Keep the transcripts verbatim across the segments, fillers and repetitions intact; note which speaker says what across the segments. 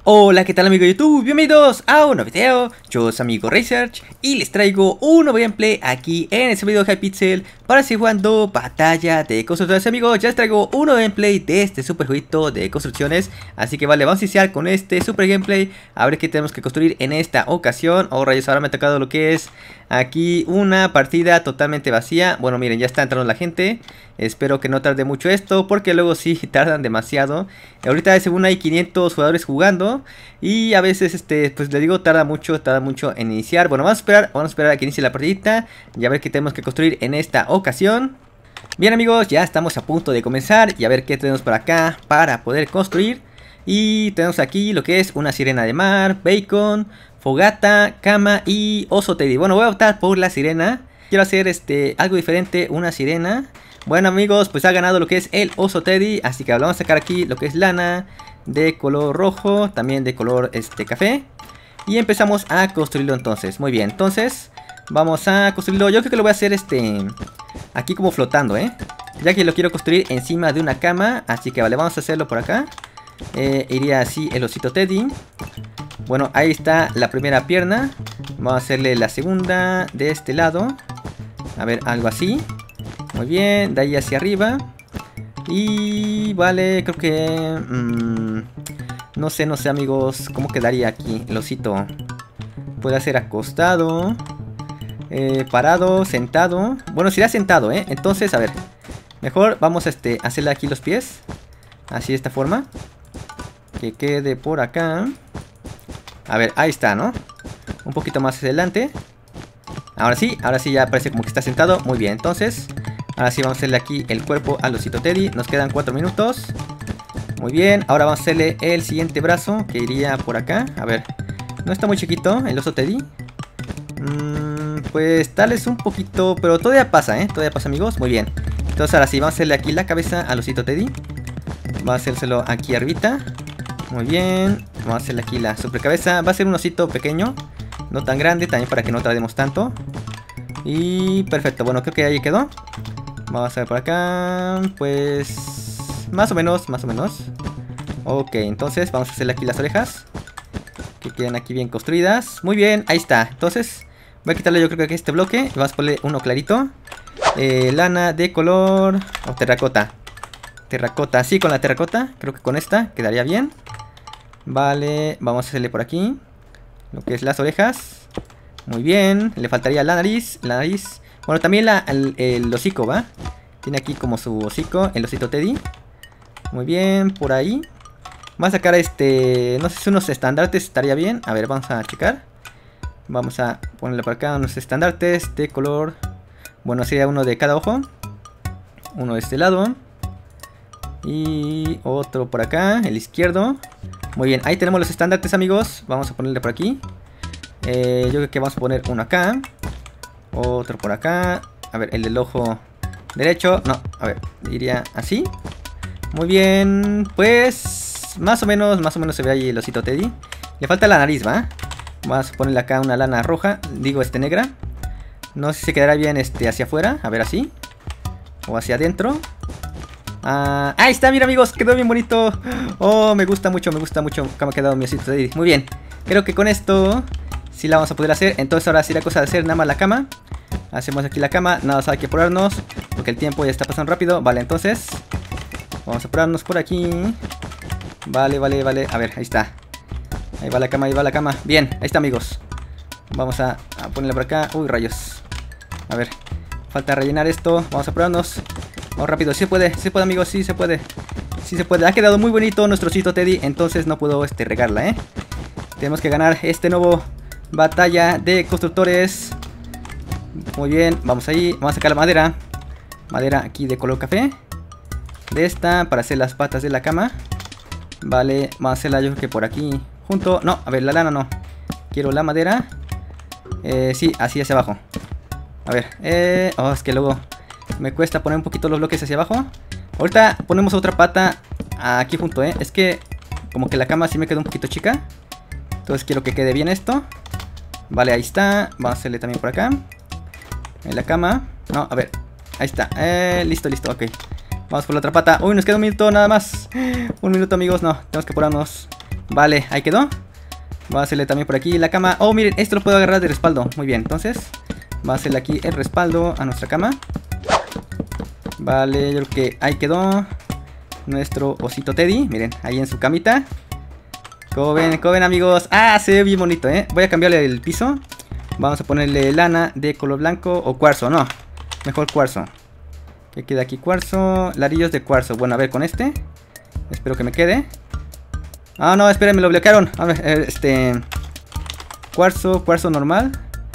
Speaker 1: Hola, ¿qué tal amigo de YouTube? Bienvenidos a un nuevo video. Yo soy amigo Research y les traigo un nuevo gameplay aquí en este video de Hypixel para seguir jugando Batalla de Constructores. Amigos, ya les traigo un nuevo gameplay de este super jueguito de construcciones. Así que vale, vamos a iniciar con este super gameplay. A ver qué tenemos que construir en esta ocasión. Oh rayos, ahora me ha tocado lo que es aquí una partida totalmente vacía. Bueno, miren, ya está entrando la gente. Espero que no tarde mucho esto, porque luego sí tardan demasiado. Ahorita según hay quinientos jugadores jugando. Y a veces, este, pues le digo, tarda mucho, tarda mucho en iniciar. Bueno, vamos a esperar, vamos a esperar a que inicie la partidita. Y a ver qué tenemos que construir en esta ocasión. Bien amigos, ya estamos a punto de comenzar. Y a ver qué tenemos por acá para poder construir. Y tenemos aquí lo que es una sirena de mar, bacon, fogata, cama y oso teddy. Bueno, voy a optar por la sirena. Quiero hacer este algo diferente, una sirena. Bueno amigos, pues ha ganado lo que es el oso teddy. Así que vamos a sacar aquí lo que es lana de color rojo, también de color este café. Y empezamos a construirlo entonces. Muy bien, entonces vamos a construirlo. Yo creo que lo voy a hacer este aquí como flotando, ¿eh? Ya que lo quiero construir encima de una cama. Así que vale, vamos a hacerlo por acá. eh, Iría así el osito teddy. Bueno, ahí está la primera pierna. Vamos a hacerle la segunda de este lado. A ver, algo así. Muy bien, de ahí hacia arriba. Y vale, creo que... Mmm, no sé, no sé amigos, ¿cómo quedaría aquí el osito? Puede ser acostado, eh, parado, sentado. Bueno, sería sentado, ¿eh? Entonces, a ver, mejor vamos a este, hacerle aquí los pies. Así de esta forma. Que quede por acá. A ver, ahí está, ¿no? Un poquito más adelante. Ahora sí, ahora sí ya parece como que está sentado. Muy bien, entonces... Ahora sí vamos a hacerle aquí el cuerpo al osito teddy. Nos quedan cuatro minutos. Muy bien, ahora vamos a hacerle el siguiente brazo, que iría por acá. A ver, no está muy chiquito el oso teddy. mm, Pues tal es un poquito, pero todavía pasa, ¿eh? Todavía pasa amigos, muy bien. Entonces ahora sí, vamos a hacerle aquí la cabeza al osito teddy. Vamos a hacérselo aquí arribita. Muy bien, vamos a hacerle aquí la supercabeza. Va a ser un osito pequeño, no tan grande, también para que no tardemos tanto. Y perfecto, bueno, creo que ahí quedó. Vamos a ver por acá. Pues... Más o menos, más o menos. Ok, entonces vamos a hacerle aquí las orejas, que queden aquí bien construidas. Muy bien, ahí está. Entonces voy a quitarle yo creo que este bloque. Y vamos a ponerle uno clarito. eh, Lana de color... O terracota. Terracota, sí, con la terracota. Creo que con esta quedaría bien. Vale, vamos a hacerle por aquí lo que es las orejas. Muy bien, le faltaría la nariz. La nariz... Bueno, también la, el, el hocico, ¿va? Tiene aquí como su hocico, el osito teddy. Muy bien, por ahí. Vamos a sacar este... No sé si unos estandartes estaría bien. A ver, vamos a checar. Vamos a ponerle por acá unos estandartes de color... Bueno, sería uno de cada ojo. Uno de este lado. Y otro por acá, el izquierdo. Muy bien, ahí tenemos los estandartes amigos. Vamos a ponerle por aquí. eh, Yo creo que vamos a poner uno acá. Otro por acá. A ver, el del ojo derecho. No, a ver, iría así. Muy bien. Pues más o menos, más o menos se ve ahí el osito teddy. Le falta la nariz, ¿va? Vamos a ponerle acá una lana roja. Digo, este negra. No sé si se quedará bien este hacia afuera. A ver, así. O hacia adentro. Ah, ahí está, mira amigos, quedó bien bonito. Oh, me gusta mucho, me gusta mucho cómo ha quedado mi osito teddy. Muy bien, creo que con esto sí la vamos a poder hacer. Entonces ahora sí la cosa de hacer nada más la cama. Hacemos aquí la cama, nada más hay que apurarnos, porque el tiempo ya está pasando rápido. Vale, entonces vamos a apurarnos por aquí. Vale, vale, vale, a ver, ahí está. Ahí va la cama, ahí va la cama. Bien, ahí está amigos. Vamos a, a ponerle por acá. Uy, rayos. A ver, falta rellenar esto. Vamos a apurarnos. Vamos rápido, sí se puede, sí se puede amigos, sí se puede. Sí se puede, ha quedado muy bonito nuestro osito teddy. Entonces no puedo este, regarla, ¿eh? Tenemos que ganar este nuevo batalla de constructores. Muy bien, vamos ahí, vamos a sacar la madera. Madera aquí de color café. De esta, para hacer las patas de la cama. Vale, vamos a hacerla yo creo que por aquí junto, no, a ver, la lana no. Quiero la madera. eh, Sí, así hacia abajo. A ver, eh, oh, es que luego me cuesta poner un poquito los bloques hacia abajo. Ahorita ponemos otra pata aquí junto, eh. Es que como que la cama sí me quedó un poquito chica. Entonces quiero que quede bien esto. Vale, ahí está, vamos a hacerle también por acá en la cama. No, a ver, ahí está, eh, listo, listo, ok. Vamos por la otra pata. Uy, nos queda un minuto nada más. Un minuto amigos, no, tenemos que apurarnos. Vale, ahí quedó. Voy a hacerle también por aquí la cama. Oh, miren, esto lo puedo agarrar de respaldo. Muy bien, entonces voy a hacerle aquí el respaldo a nuestra cama. Vale, yo creo que ahí quedó nuestro osito Teddy. Miren, ahí en su camita. ¿Cómo ven, cómo ven, amigos? Ah, se ve bien bonito, ¿eh? Voy a cambiarle el piso. Vamos a ponerle lana de color blanco o cuarzo, no. Mejor cuarzo. ¿Qué queda aquí? Cuarzo, ladrillos de cuarzo. Bueno, a ver, con este espero que me quede. Ah, no, esperen, me lo bloquearon. A ver, este... Cuarzo, cuarzo normal.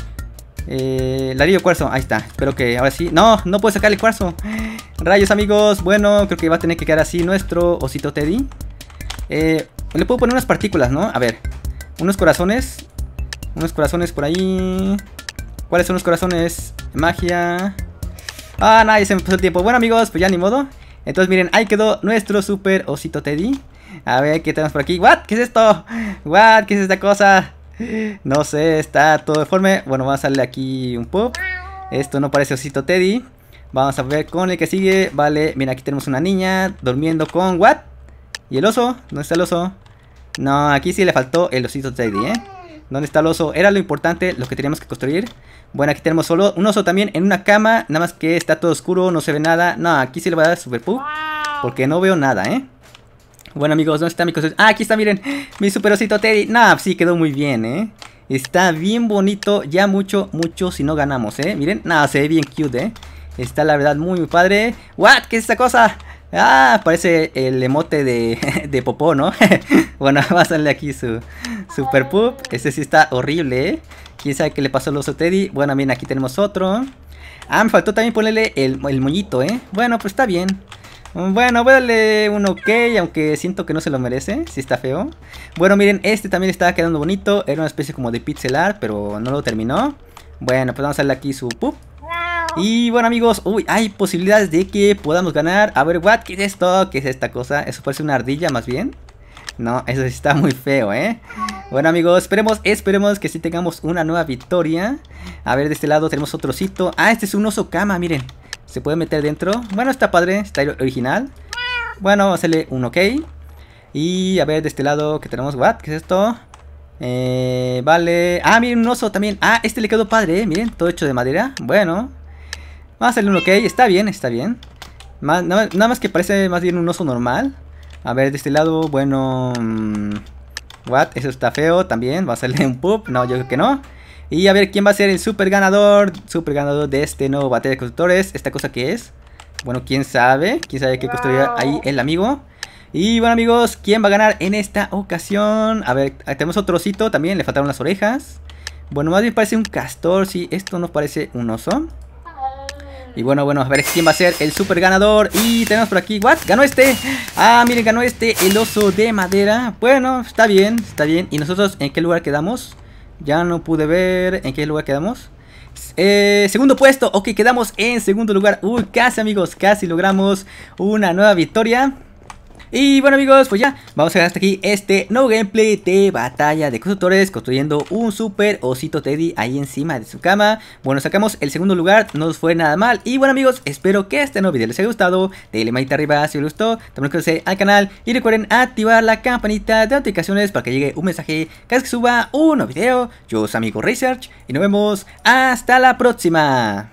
Speaker 1: Eh, ladrillo de cuarzo, ahí está. Espero que ahora sí. No, no puedo sacarle cuarzo. Rayos, amigos. Bueno, creo que va a tener que quedar así nuestro osito Teddy. Eh, le puedo poner unas partículas, ¿no? A ver, unos corazones. Unos corazones por ahí. ¿Cuáles son los corazones? Magia. Ah, no, ya se me pasó el tiempo. Bueno, amigos, pues ya ni modo. Entonces, miren, ahí quedó nuestro super osito Teddy. A ver, ¿qué tenemos por aquí? ¿What? ¿Qué es esto? ¿What? ¿Qué es esta cosa? No sé, está todo deforme. Bueno, vamos a darle aquí un pop. Esto no parece osito Teddy. Vamos a ver con el que sigue. Vale, mira, aquí tenemos una niña durmiendo con... ¿What? ¿Y el oso? ¿Dónde está el oso? No, aquí sí le faltó el osito Teddy, ¿eh? ¿Dónde está el oso? Era lo importante, lo que teníamos que construir. Bueno, aquí tenemos solo un oso también en una cama. Nada más que está todo oscuro, no se ve nada. No, aquí sí le voy a dar super pup, porque no veo nada, ¿eh? Bueno, amigos, ¿dónde está mi cosa? Ah, aquí está, miren, mi super osito Teddy. Nah, sí, quedó muy bien, ¿eh? Está bien bonito, ya mucho, mucho si no ganamos, ¿eh? Miren, nah, se ve bien cute, ¿eh? Está la verdad muy, muy padre. ¿What? ¿Qué es esa cosa? Ah, parece el emote de, de popó, ¿no? Bueno, vamos a darle aquí su super pup. Este sí está horrible, ¿eh? ¿Quién sabe qué le pasó al oso Teddy? Bueno, miren, aquí tenemos otro. Ah, me faltó también ponerle el, el moñito, ¿eh? Bueno, pues está bien. Bueno, voy a darle un ok, aunque siento que no se lo merece, si está feo. Bueno, miren, este también estaba quedando bonito. Era una especie como de pixel art, pero no lo terminó. Bueno, pues vamos a darle aquí su pup. Y bueno, amigos, uy, hay posibilidades de que podamos ganar. A ver, what, ¿qué es esto? ¿Qué es esta cosa? Eso parece una ardilla más bien. No, eso sí está muy feo, ¿eh? Bueno, amigos, esperemos, esperemos que sí tengamos una nueva victoria. A ver, de este lado tenemos otro osito. Ah, este es un oso cama, miren. Se puede meter dentro. Bueno, está padre, está original. Bueno, vamos a hacerle un ok. Y a ver, de este lado, ¿qué tenemos? What? ¿Qué es esto? Eh, vale. Ah, miren, un oso también. Ah, este le quedó padre, ¿eh? Miren, todo hecho de madera. Bueno, vamos a hacerle un ok. Está bien, está bien. Más, nada, nada más que parece más bien un oso normal. A ver, de este lado, bueno... Mmm, what? Eso está feo también. Vamos a hacerle un pup. No, yo creo que no. Y a ver quién va a ser el super ganador. Super ganador de este nuevo batalla de constructores. ¿Esta cosa qué es? Bueno, quién sabe. Quién sabe qué construirá ahí el amigo. Y bueno, amigos, ¿quién va a ganar en esta ocasión? A ver, tenemos otro osito también. Le faltaron las orejas. Bueno, más bien parece un castor. Sí, esto nos parece un oso. Y bueno, bueno, a ver quién va a ser el super ganador. Y tenemos por aquí, ¿what? Ganó este. Ah, miren, ganó este, el oso de madera. Bueno, está bien, está bien. ¿Y nosotros en qué lugar quedamos? Ya no pude ver en qué lugar quedamos. Eh, segundo puesto, ok, quedamos en segundo lugar. Uy, casi, amigos, casi logramos una nueva victoria. Y bueno, amigos, pues ya, vamos a dejar hasta aquí este nuevo gameplay de batalla de constructores, construyendo un super osito Teddy ahí encima de su cama. Bueno, sacamos el segundo lugar, no nos fue nada mal. Y bueno, amigos, espero que este nuevo video les haya gustado. Denle manita arriba si les gustó, también suscríbanse al canal y recuerden activar la campanita de notificaciones para que llegue un mensaje cada vez que suba un nuevo video. Yo soy amigo Research y nos vemos hasta la próxima.